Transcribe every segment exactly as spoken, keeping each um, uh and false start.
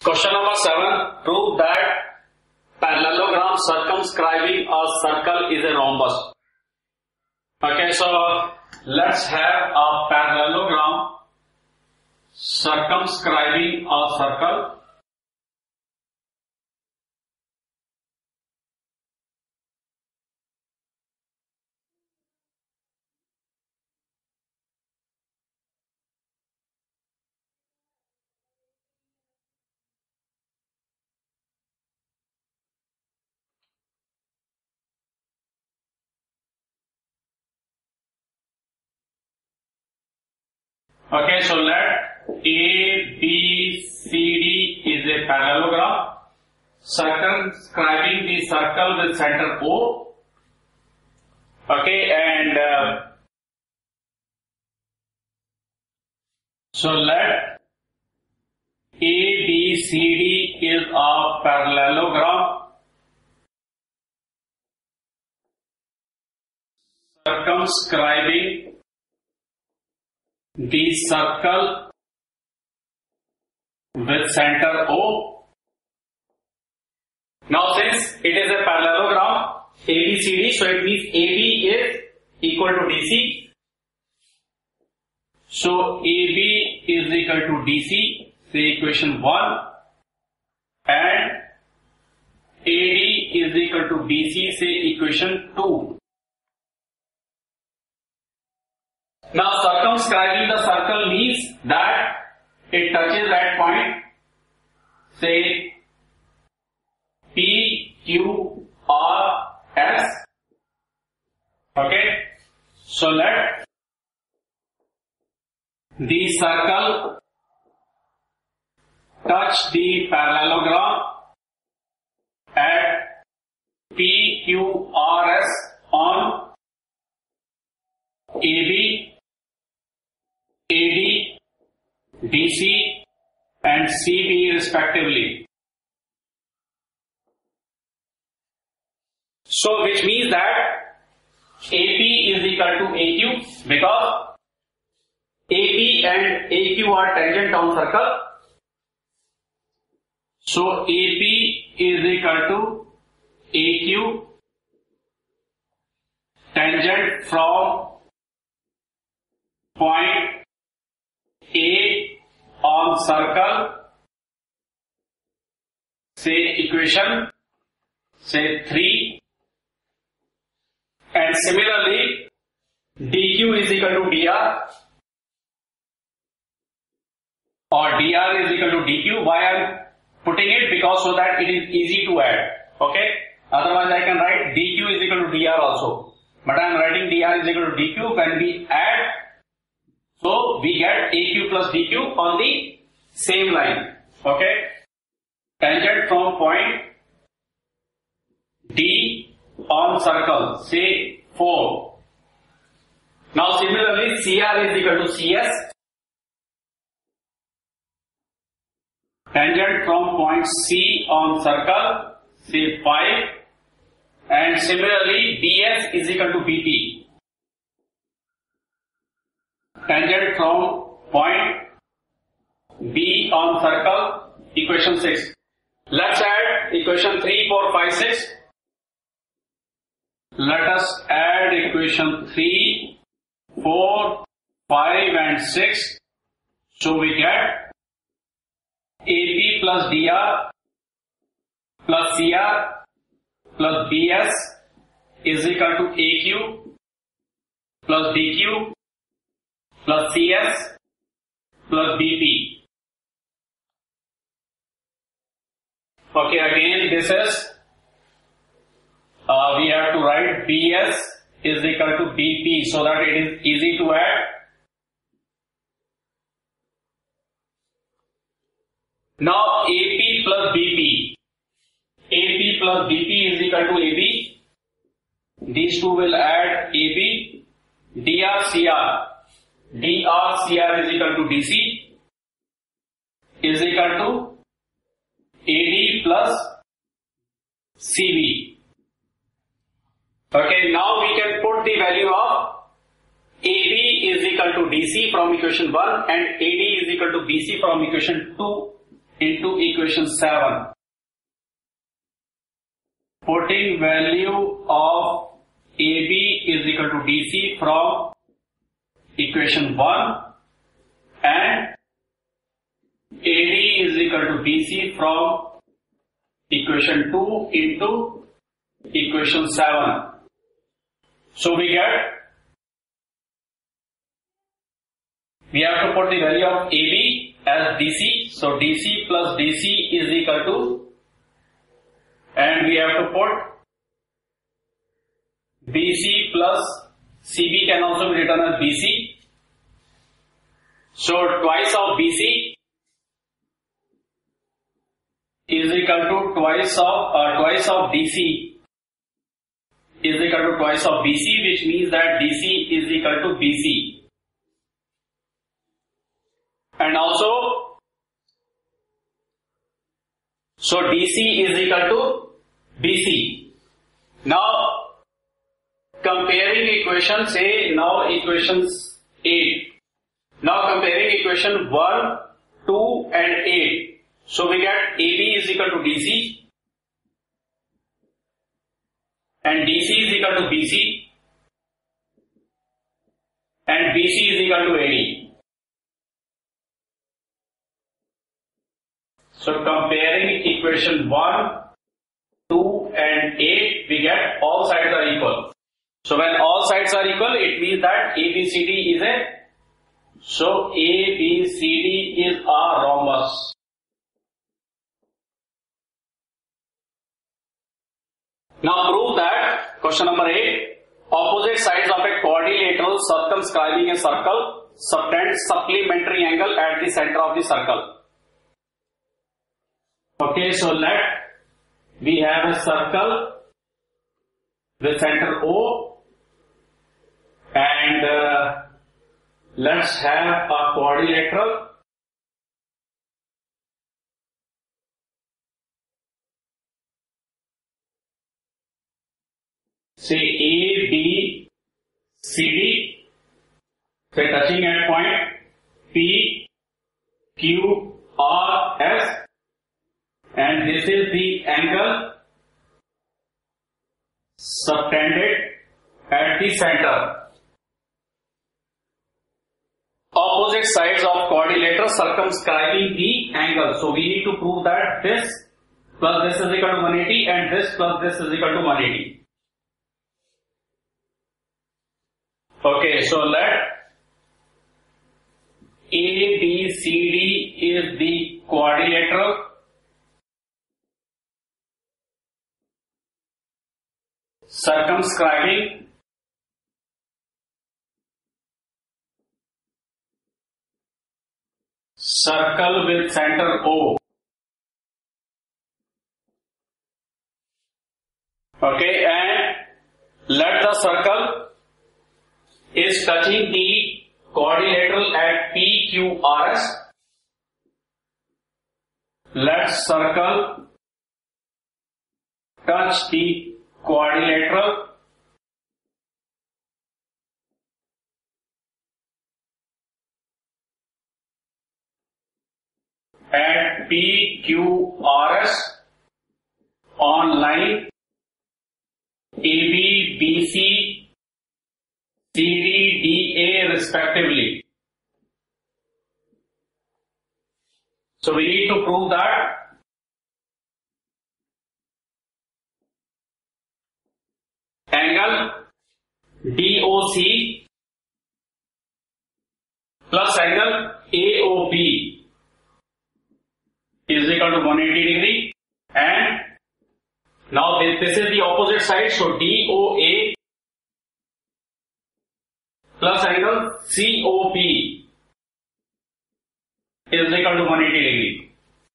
Question number seven. Prove that parallelogram circumscribing a circle is a rhombus. Okay, so let's have a parallelogram circumscribing a circle. Okay, so let A, B, C, D is a parallelogram circumscribing the circle with center O. Okay, and uh, so let A, B, C, D is a parallelogram circumscribing the circle with center O. Now since it is a parallelogram A B C D, so it means A B is equal to D C. So A B is equal to D C, say equation one, and A D is equal to D C, say equation two. Now circumscribing the circle means that it touches that point, say P, Q, R, S. Okay, so let the circle touch the parallelogram at P, Q, R, S on A B, A D, D C and C B respectively. So which means that A P is equal to A Q because A P and A Q are tangent on circle. So A P is equal to A Q tangent from point A on circle, say equation, say three, and similarly D Q is equal to D R or D R is equal to D Q. Why I am putting it? Because so that it is easy to add. Okay, otherwise I can write D Q is equal to D R also, but I am writing D R is equal to D Q. When we add, so we get A Q plus D Q on the same line. Okay, tangent from point D on circle, say four. Now similarly C R is equal to C S, tangent from point C on circle, say five, and similarly B S is equal to B P, tangent from point B on circle, equation six. Let's add equation three, four, five, six. Let us add equation three, four, five and six. So we get A P plus D R plus C R plus B S is equal to A Q plus D Q plus C S plus B P. Okay, again this is, uh, we have to write B S is equal to B P so that it is easy to add. Now A P plus B P, A P plus B P is equal to A B. These two will add A B, D R C R. D R C R is equal to D C is equal to A D plus C B. Okay, now we can put the value of A B is equal to D C from equation one and A D is equal to B C from equation two into equation seven. Putting value of A B is equal to D C from equation one and A D is equal to B C from equation two into equation seven. So we get, we have to put the value of A B as D C. So D C plus D C is equal to, and we have to put B C plus C B can also be written as B C. So twice of B C is equal to twice of uh, twice of D C is equal to twice of B C, which means that D C is equal to B C. And also, so D C is equal to B C. Now, comparing equation, say now equations eight. Now comparing equation one, two and eight. So we get A B is equal to D C and D C is equal to B C and B C is equal to A D. So comparing equation one, two and eight, we get all sides are equal. So when all sides are equal, it means that A B C D is a, so A B C D is a rhombus. Now prove that, question number eight, opposite sides of a quadrilateral circumscribing a circle subtend supplementary angle at the center of the circle. Okay, so let we have a circle with center O and uh, let's have a quadrilateral. Say A, B, C, D, say touching at point P, Q, R, S, and this is the angle subtended at the center. Opposite sides of quadrilateral circumscribing the angle. So we need to prove that this plus this is equal to one eighty and this plus this is equal to one eighty. Okay, so let A, B, C, D is the quadrilateral. Circumscribing circle with center O. Okay, and let the circle is touching the quadrilateral at P, Q, R, S. Let circle touch the quadrilateral at P, Q, R, S on line A B, B C, C D, D A respectively. So we need to prove that angle D O C plus angle A O B is equal to one hundred eighty degree, and now this, this is the opposite side, so D O A plus angle C O P is equal to one hundred eighty degree.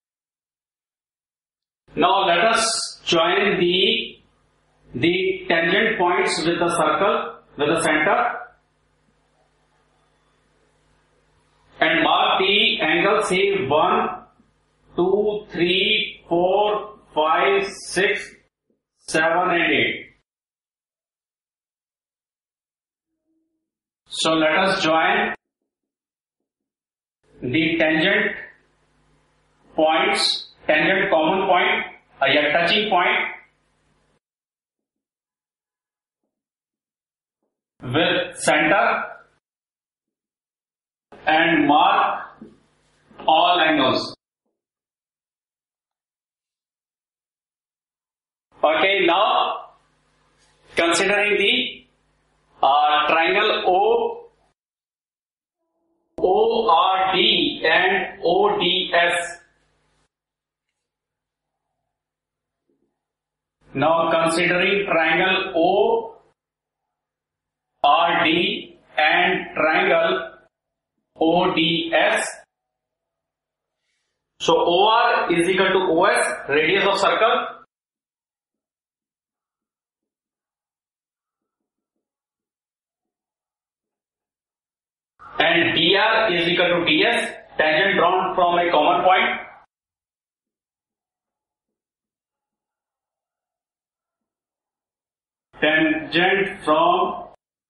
Now let us join the the tangent points with the circle, with the center, and mark the angle, say one, two, three, four, five, six, seven and eight. So let us join the tangent points, tangent common point, uh, yeah, touching point with center and mark all angles. Okay, now considering the uh, triangle O, O R D and O D S. Now considering triangle O R D and triangle O D S. So O R is equal to O S, radius of circle. And D R is equal to D S, tangent drawn from a common point. Tangent from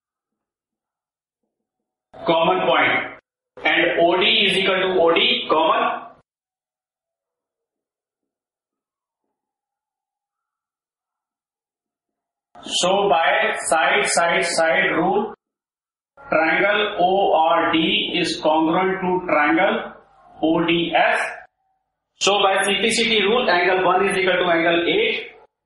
common point. And O D is equal to O D, common. So by side, side, side rule, triangle O R D is congruent to triangle O D S. So by simplicity rule, angle one is equal to angle eight.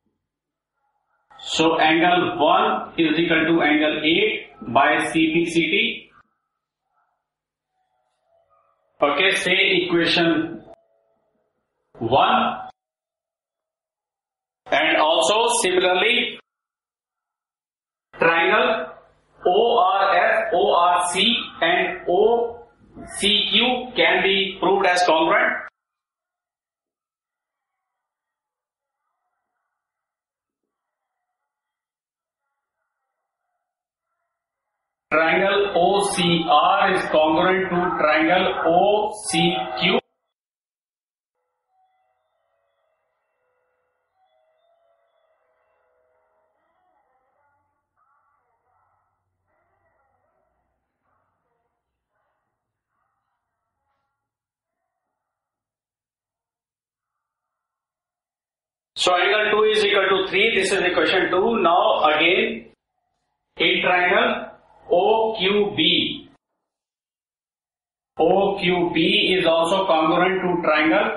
So angle one is equal to angle eight by simplicity. Okay, say equation one. And also similarly, triangle O R F, O R C and O C Q can be proved as congruent. Triangle O C R is congruent to triangle O C Q. So angle two is equal to three. This is equation two. Now again in triangle O Q B. O Q B is also congruent to triangle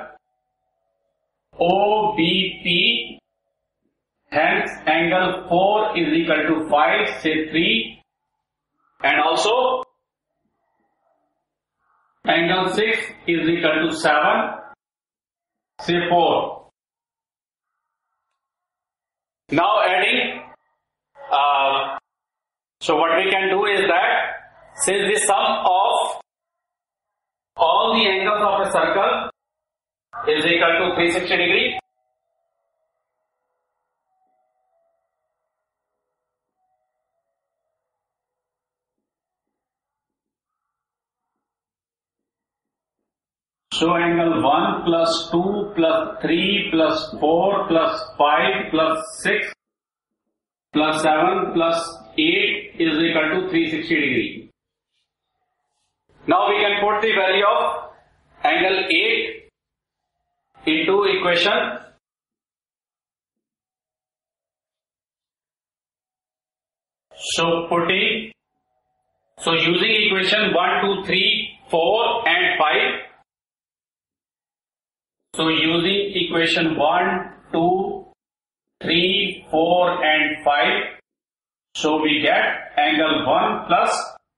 O B P. Hence angle four is equal to five, say three. And also angle six is equal to seven, say four. Now adding, uh, so what we can do is that since the sum of all the angles of a circle is equal to three hundred sixty degree, so angle one plus two plus three plus four plus five plus six plus seven plus eight is equal to three hundred sixty degree. Now we can put the value of angle eight into equation. So putting, so using equation one, two, three, four and five. So using equation one, two, three, four and five. So we get angle one plus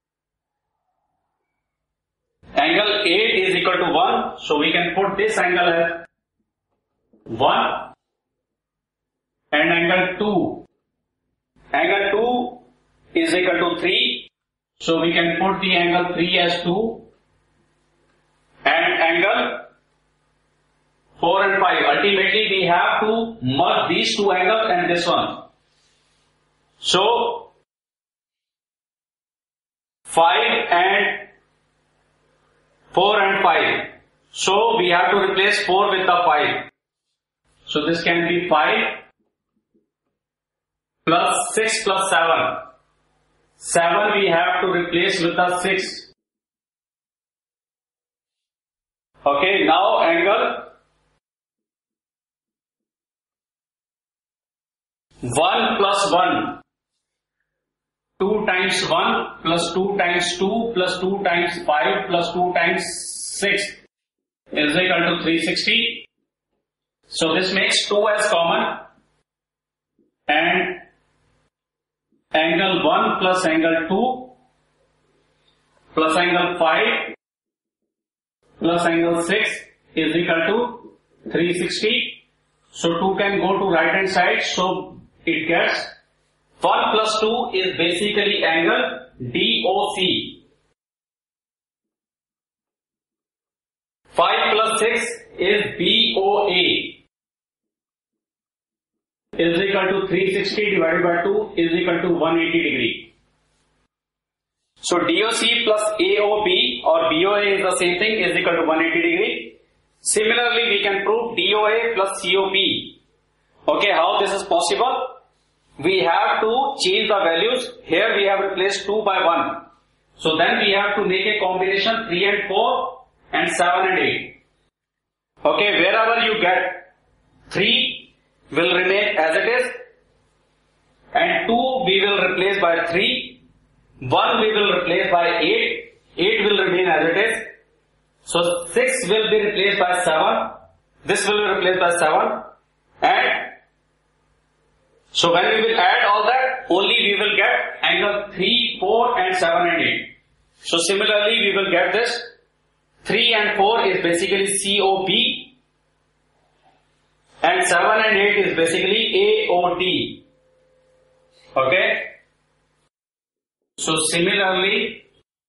angle eight is equal to one. So we can put this angle as one and angle two. Angle two is equal to three. So we can put the angle three as two and angle four and five. Ultimately we have to merge these two angles and this one. So five and four and five. So we have to replace four with the five. So this can be five plus six plus seven. seven we have to replace with the six. Okay, now angle one plus one. two times one plus two times two plus two times five plus two times six is equal to three hundred sixty. So this makes two as common, and angle one plus angle two plus angle five plus angle six is equal to three hundred sixty. So two can go to right hand side, so it gets one plus two is basically angle D O C. five plus six is B O A. Is equal to three hundred sixty divided by two is equal to one hundred eighty degree. So D O C plus A O B or B O A is the same thing, is equal to one hundred eighty degree. Similarly, we can prove D O A plus C O B. Okay, how this is possible? We have to change the values. Here we have replaced two by one. So then we have to make a combination three and four and seven and eight. Okay, wherever you get three will remain as it is, and two we will replace by three, one we will replace by eight, eight will remain as it is. So six will be replaced by seven, this will be replaced by seven, and so when we will add all that, only we will get angle three, four and seven and eight. So similarly we will get this. three and four is basically C O B and seven and eight is basically A O D. Okay. So similarly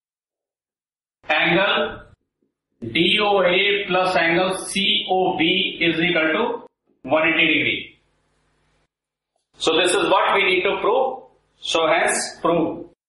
angle D O A plus angle C O B is equal to one hundred eighty degree. So this is what we need to prove. So hence prove.